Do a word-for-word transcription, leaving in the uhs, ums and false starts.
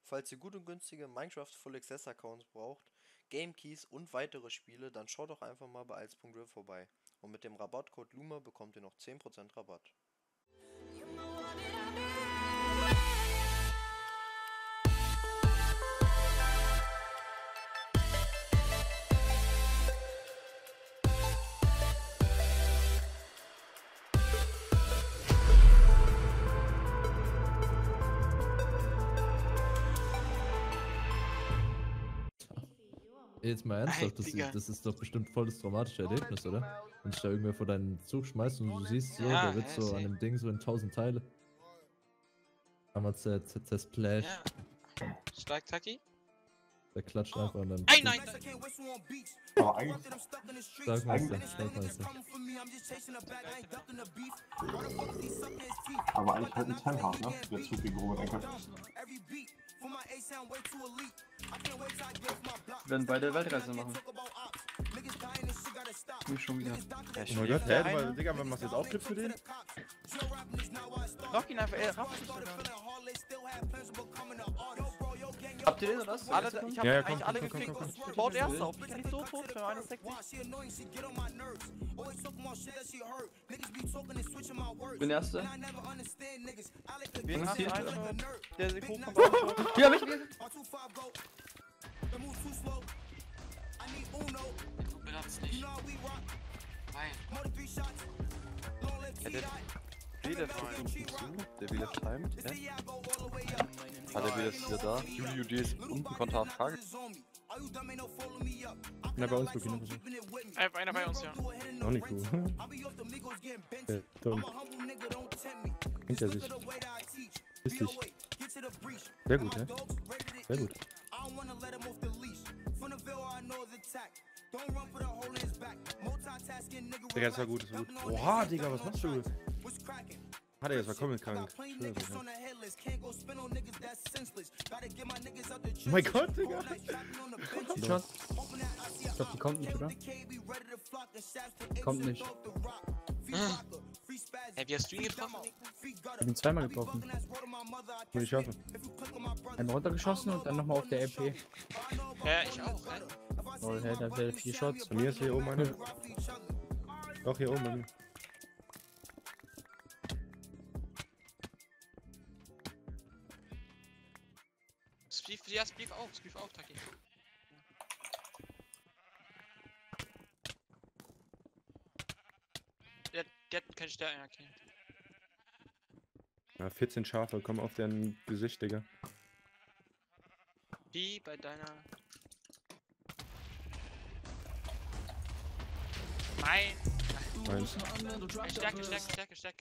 Falls ihr gut und günstige Minecraft Full Access Accounts braucht, Game Keys und weitere Spiele, dann schaut doch einfach mal bei eins punkt de vorbei. Und mit dem Rabattcode LUMA bekommt ihr noch zehn Prozent Rabatt. Jetzt mal ernsthaft, das, das ist doch bestimmt voll das traumatische Erlebnis, oder? Wenn dich da irgendwer vor deinen Zug schmeißt und du siehst so, ja, der wird ja, so an dem Ding so in tausend Teile. Damals der Splash. Ja. Stark, Taki? Der klatscht einfach und dann... Nein, nein, nein! Aber eigentlich... Starkmeister, Starkmeister. Aber eigentlich halt ein Ten-Hard, ne? Der Zug gegen Robert Einkauf. Wir werden beide Weltreise machen. Nicht schon wieder. Ja, oh mein Gott, hä? Hey, Digga, wann machst du jetzt auch Clips für den? Lock ihn einfach, ey, raff dich sogar. Habt ihr den oder was? Alle, ich hab Ja, ja, eigentlich komm, alle komm, komm, geklickt komm, und baut erst auf. Ich bin nicht so tot für eine Sekte. Ich bin der Erste. Wen hast du reinschaut? Der sich hochkommt. Ja, Ja, mich! Du benutzt nicht. Nein. Ja, der Wieder fügt uns hinzu, der wieder timet, hä? Hat er wieder ist wieder da? Juli U D ist unten, konnte A F K. Na, bei uns wirklich noch so. Äh, einer bei uns, ja. Auch nicht cool. Ja, dumm. Hinter sich. Ist dich. Sehr gut, ja? Sehr gut. Digga, das war gut, das war gut. Oha, Digga, was machst du? Hat er jetzt war komplett krank. Oh mein Gott, Digga. Die Chance. Ich glaub, die kommt nicht, oder? Kommt nicht. Hey, wie hast du ihn getroffen? Ich hab ihn zweimal getroffen. Muss ich schaffen. Einmal runtergeschossen und dann nochmal auf der R P. Ja, ich auch, ey. Oh, hey, da wäre vier Shots. Bei mir ist hier oben eine. Doch, hier oben bei mir. Spief, ja, Spief auch, Spief auch, Taki. Der, der hat keinen Stern, ja, okay. Ja, vierzehn Schafe, komm auf dein Gesicht, Digga. Wie bei deiner... Nein! Eins. Stärke, Stärke, Stärke, Stärke.